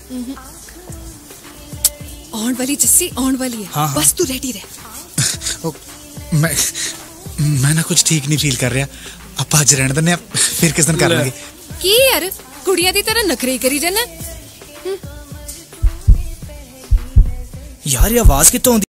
आउण वाली जस्सी आउण वाली है। हाँ, बस तू रेडी रह। मैं ना कुछ ठीक नहीं फील कर रहा। आप आज रहने दने, फिर किस दिन कर लेंगे। की यार कुड़िया दी तरह नखरे करी जाना। यार ये आवाज कितों आउंदी?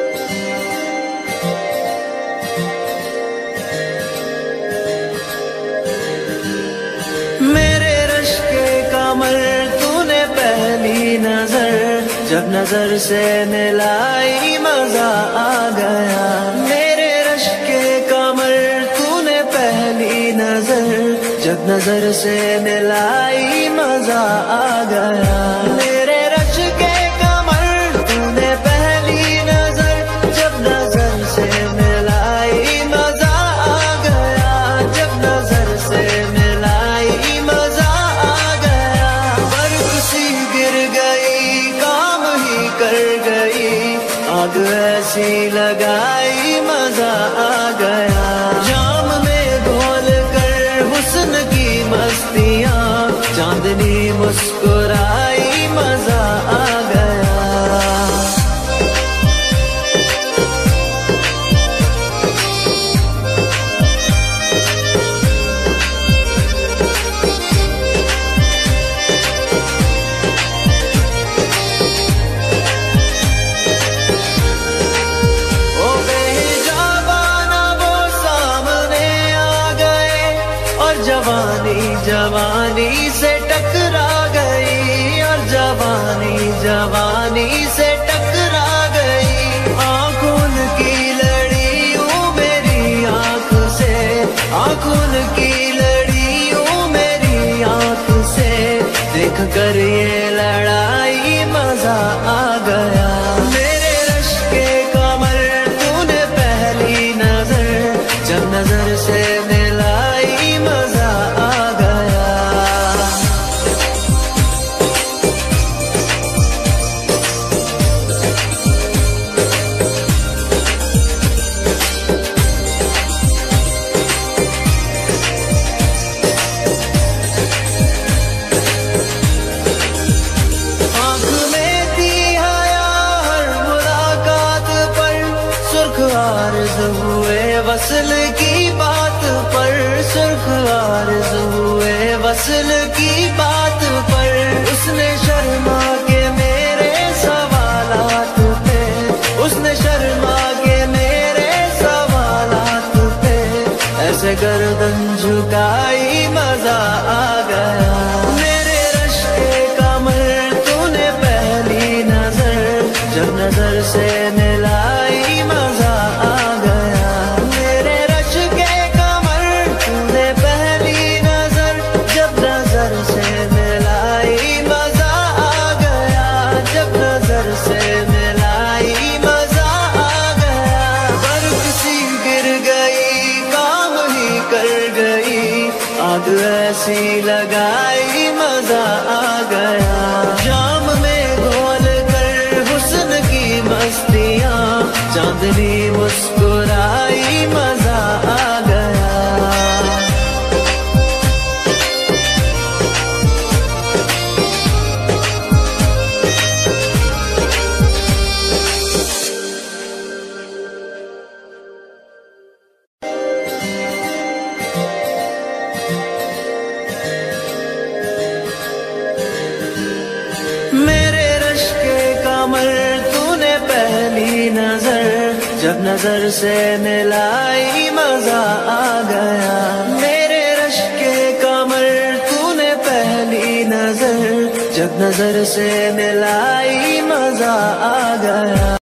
मेरे रश के कमर तूने पहली नजर जब नजर से मिलाई मजा आ गया। मेरे रश के कमर तूने पहली नजर जब नजर से मिलाई मजा आ गया। मेरे रश के कमर तूने पहली नजर जब नजर से मिलाई मजा आ गया। जब नजर से मिलाई मजा आ गया। बर्फ सी गिर गई काम ही कर गई। आग ऐसी लगाई मजा आ गया। जाम में घोल कर हुस्न की मस्तियाँ चांदनी मुस्कुराई मजा आ गया। ओ बेजाबाना वो सामने आ गए और जवानी जवानी से टकरा गई। और जवानी जवानी से टकरा गई। आंखों की लड़ी यूं मेरी आंख से। आंखों की लड़ी यूं मेरी आंख से। देख कर ये लड़ाई मजा आ गया। मेरे रश के कमर तूने पहली नजर जब नजर से मिलाई मजा आ गया। आँख में थी हया हर मुलाकात पर। सुर्ख आरज़ हुए वसल की बात पर। सुर्ख आरज़ हुए वसल की बात पर। उसने शर्मा के मेरे सवालात पे। उसने शर्मा के मेरे सवालात पे। ऐसे गर्दन झुकाई मजा आ गया। मेरे रश के कमर तूने पहली नजर जब नजर से मिलाई मजा आ गया। मेरे रश के कमर तूने पहली नजर जब नजर से मिलाई मजा आ गया। जब नजर से मिलाई मजा आ गया। बर्फ सी गिर गई काम ही कर गई। आग ऐसी लगाई मजा आ गया। जाम में घोल कर हुस्न की मस्तियाँ चांदनी मुस्कुराई मजा आ गया। मेरे रश के कमर तूने पहली नजर जब नजर से मिलाई मजा आ गया। मेरे रश के कमर तूने पहली नजर जब नजर से मिलाई मजा आ गया।